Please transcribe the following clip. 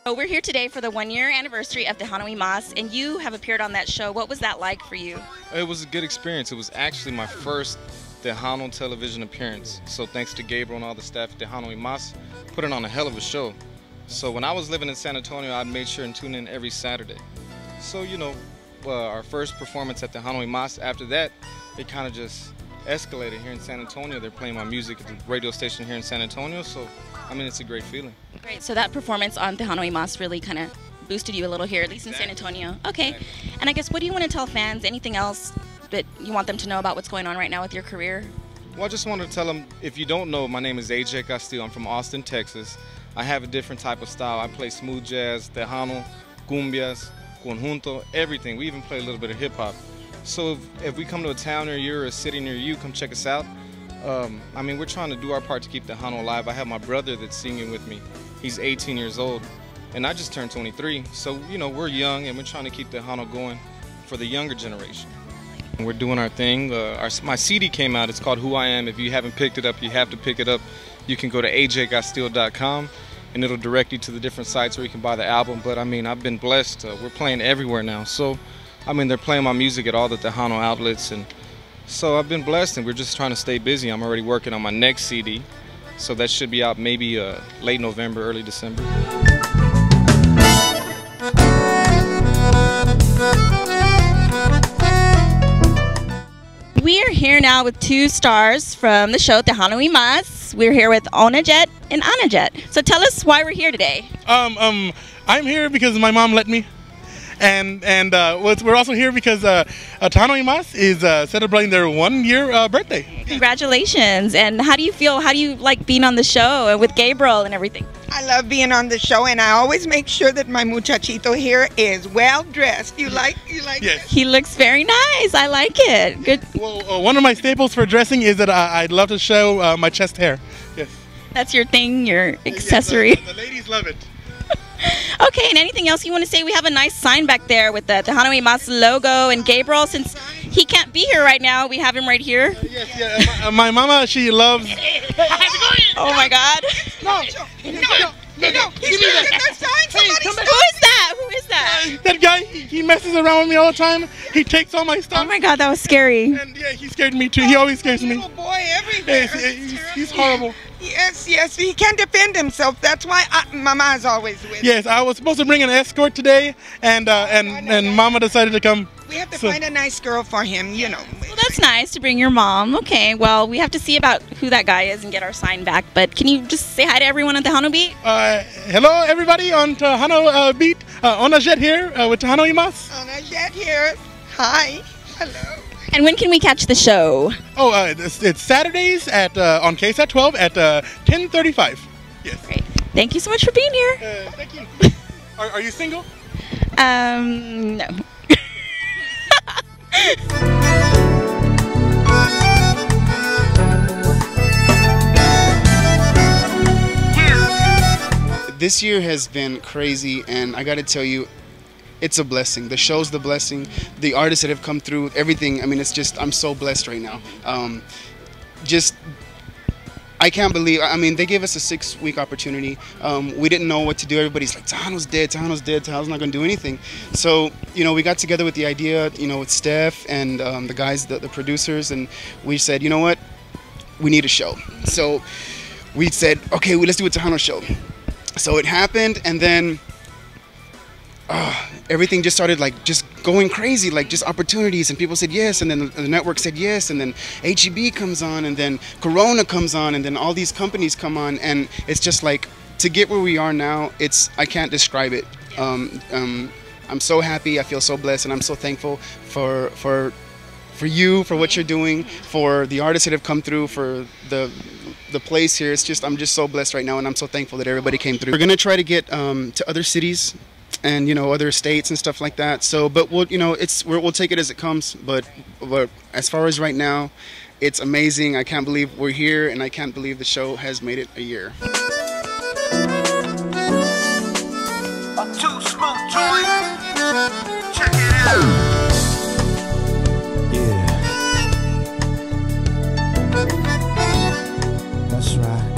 So we're here today for the 1-year anniversary of Tejano y Mas, and you have appeared on that show. What was that like for you? It was a good experience. It was actually my first Tejano television appearance. So thanks to Gabriel and all the staff at Tejano y Mas, put it on a hell of a show. So when I was living in San Antonio, I made sure and tune in every Saturday. So, you know, our first performance at Tejano y Mas, after that, it kind of just escalated here in San Antonio. They're playing my music at the radio station here in San Antonio, so I mean, it's a great feeling. Great. So that performance on Tejano y Mas really kind of boosted you a little here, at least in San Antonio. Okay. And I guess, what do you want to tell fans? Anything else that you want them to know about what's going on right now with your career? Well, I just want to tell them, if you don't know, my name is AJ Castillo. I'm from Austin, Texas. I have a different type of style. I play smooth jazz, Tejano, cumbias, conjunto, everything. We even play a little bit of hip-hop. So if we come to a town near you or a city near you, come check us out. I mean, we're trying to do our part to keep Tejano alive. I have my brother that's singing with me. He's 18 years old, and I just turned 23. So, you know, we're young, and we're trying to keep Tejano going for the younger generation. We're doing our thing. My CD came out. It's called Who I Am. If you haven't picked it up, you have to pick it up. You can go to ajcastillo.com, and it'll direct you to the different sites where you can buy the album. But, I mean, I've been blessed. We're playing everywhere now. So, I mean, they're playing my music at all the Tejano outlets, and so I've been blessed, and we're just trying to stay busy. I'm already working on my next CD, so that should be out maybe late November, early December. We are here now with two stars from the show Tejano y Mas. We're here with Onajet and Anajet. So tell us why we're here today. I'm here because my mom let me. And we're also here because Tejano y Mas is celebrating their 1-year birthday. Congratulations! And how do you feel? How do you like being on the show and with Gabriel and everything? I love being on the show, and I always make sure that my muchachito here is well dressed. You like Yes. He looks very nice. I like it. Good. Well, one of my staples for dressing is that I'd love to show my chest hair. Yes. That's your thing, your accessory. Yes, the ladies love it. Okay, and anything else you want to say? We have a nice sign back there with the Tejano y Mas logo, and Gabriel, since he can't be here right now, we have him right here. Yes, yeah. My mama, she loves. Oh my God! No, he's gonna get that sign. Who is that? Who is that? That guy, he messes around with me all the time. He takes all my stuff. Oh my God, that was scary. And yeah, he scared me too. He always scares me. Little boy everywhere. He's horrible. Yes, he can't defend himself. That's why Mama is always with him. Yes, I was supposed to bring an escort today, and Mama decided to come. We have to find a nice girl for him, you know. Well, that's nice to bring your mom. Okay, well, we have to see about who that guy is and get our sign back. But can you just say hi to everyone on Tejano Beat? Hello, everybody on Tejano Beat. Onajet here with Tejano y Mas. Onajet here. Hi. Hello. And when can we catch the show? Oh, it's Saturdays on KSAT 12 at 10:35. Yes. Great. Thank you so much for being here. Thank you. Are you single? No. This year has been crazy, and I got to tell you, it's a blessing. The show's the blessing. The artists that have come through, everything. I mean, it's just, I'm so blessed right now. I can't believe, I mean, they gave us a 6-week opportunity. We didn't know what to do. Everybody's like, Tejano's dead, Tejano's dead, Tejano's not going to do anything. So, you know, we got together with the idea, you know, with Steph and the guys, the producers, and we said, you know what, we need a show. So we said, okay, let's do a Tejano show. So it happened, and then everything just started like just going crazy, like just opportunities, and people said yes, and then the network said yes, and then HEB comes on, and then Corona comes on, and then all these companies come on, and it's just like, to get where we are now, I can't describe it. I'm so happy, I feel so blessed, and I'm so thankful for you, for what you're doing, for the artists that have come through, for the place here. It's just, I'm just so blessed right now, and I'm so thankful that everybody came through. We're gonna try to get to other cities and, you know, other states and stuff like that. So, but we'll, you know, we'll take it as it comes. But as far as right now, it's amazing. I can't believe we're here, and I can't believe the show has made it a year. Too smooth joint. Check it out. Yeah. That's right.